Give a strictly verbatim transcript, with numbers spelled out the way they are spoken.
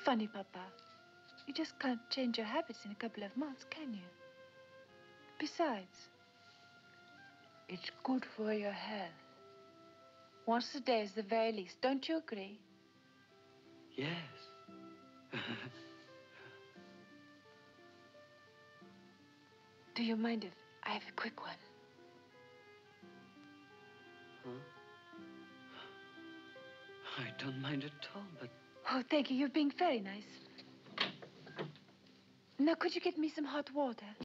funny, Papa. You just can't change your habits in a couple of months, can you? Besides, it's good for your health. Once a day is the very least. Don't you agree? Yes. Do you mind if I have a quick one? Huh? I don't mind at all, but... Oh, thank you. You're being very nice. Now, could you get me some hot water?